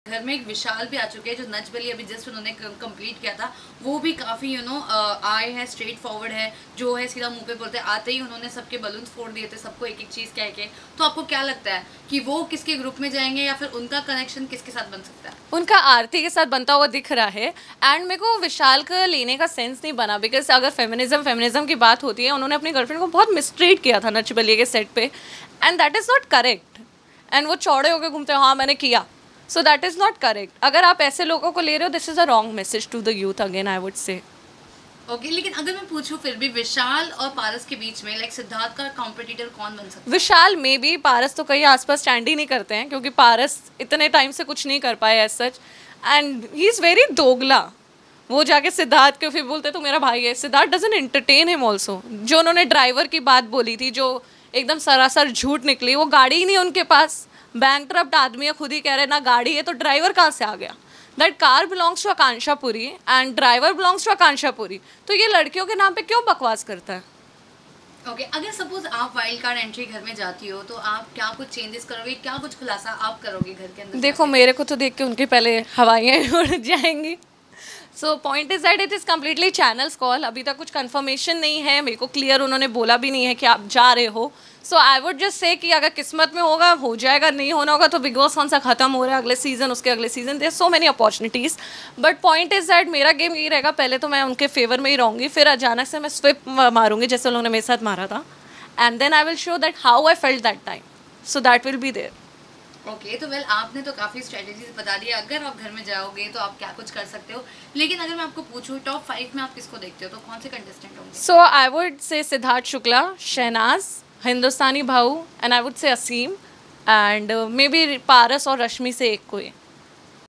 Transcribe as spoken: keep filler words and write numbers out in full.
घर में एक विशाल भी आ चुके हैं जो नच बलिए अभी जस्ट उन्होंने कंप्लीट किया था। वो भी काफ़ी यू नो आए है, स्ट्रेट फॉरवर्ड है, जो है सीधा मुंह पे बोलते हैं। आते ही उन्होंने सबके बलून फोड़ दिए थे, सबको एक एक चीज़ कह के। तो आपको क्या लगता है कि वो किसके ग्रुप में जाएंगे या फिर उनका कनेक्शन किसके साथ बन सकता है? उनका आरती के साथ बनता हुआ दिख रहा है। एंड मेरे को विशाल का लेने का सेंस नहीं बना, बिकॉज अगर फेमिनिज्म फेमिनिज्म की बात होती है, उन्होंने अपनी गर्लफ्रेंड को बहुत मिसट्रीट किया था नच बलिए के सेट पे, and that is not correct. And वो चौड़े होकर घूमते हैं, हाँ मैंने किया, so that is not correct. अगर आप ऐसे लोगों को ले रहे हो, this is a wrong message to the youth again I would say. Okay okay, लेकिन अगर मैं पूछूं फिर भी विशाल और पारस के बीच में लाइक सिद्धार्थ का कॉम्पिटिटर कौन बन सकता है? विशाल मे बी, पारस तो कहीं आसपास स्टैंड ही नहीं करते हैं, क्योंकि पारस इतने टाइम से कुछ नहीं कर पाए as such, and he is very दोगला। वो जाके सिद्धार्थ के फिर बोलते तो मेरा भाई है। Siddharth doesn't entertain him also. जो उन्होंने ड्राइवर की बात बोली थी, जो एकदम सरासर झूठ निकली, वो गाड़ी ही नहीं उनके पास। बैंकक्रप्ट आदमी है, खुद ही कह रहे ना गाड़ी है, तो ड्राइवर कहाँ से आ गया? That car belongs to Akanksha Puri and driver belongs to Akanksha Puri. तो ये लड़कियों के नाम पे क्यों बकवास करता है? ओके okay, अगर सपोज आप वाइल्ड कार्ड एंट्री घर में जाती हो तो आप क्या कुछ चेंजेस करोगे, क्या कुछ खुलासा आप करोगे घर के अंदर? देखो मेरे को तो देख के उनकी पहले हवाइयाँ उड़ जाएंगी। So point is that it is completely channel's call. अभी तक कुछ कंफर्मेशन नहीं है, मेरे को क्लियर उन्होंने बोला भी नहीं है कि आप जा रहे हो। सो आई वुड जस्ट से कि अगर किस्मत में होगा हो जाएगा, नहीं होना होगा तो बिग बॉस कौन सा खत्म हो रहा है, अगले सीजन उसके अगले season, there so many opportunities. But point is that मेरा गेम यही रहेगा, पहले तो मैं उनके फेवर में ही रहूँगी, फिर अचानक से मैं स्विप मारूंगी जैसे उन्होंने मेरे साथ मारा था, and then I will show that how I felt that time, so that will be there. Okay okay, तो वेल आपने तो काफ़ी स्ट्रेटेजीज बता दी। अगर आप घर में जाओगे तो आप क्या कुछ कर सकते हो, लेकिन अगर मैं आपको पूछूं टॉप फाइव में आप किसको देखते हो तो कौन से कंटेस्टेंट होंगे? सो आई वुड से सिद्धार्थ शुक्ला, शहनाज, हिंदुस्तानी भाऊ, एंड आई वुड से असीम, एंड मे बी पारस और रश्मि से एक कोई।